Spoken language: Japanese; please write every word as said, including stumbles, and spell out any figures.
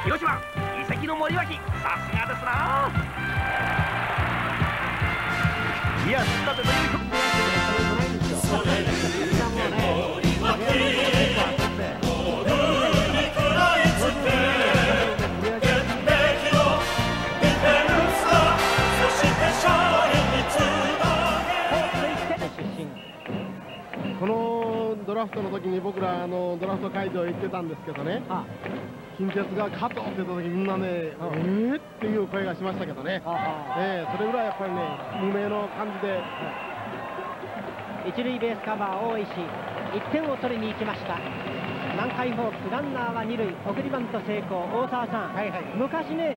広島移籍の森脇、さすがですな。いや、だってという曲このドラフトの時に僕らあのドラフト会場行ってたんですけどね、近鉄が加藤って言った時みんなね、えーっていう声がしましたけどね、えー、それぐらいやっぱりね、無名の感じで。 一塁ベースカバー大石、いってんを取りに行きました。南海ホークスランナーは二塁、送りバント成功。大沢さん、はいはい、昔ね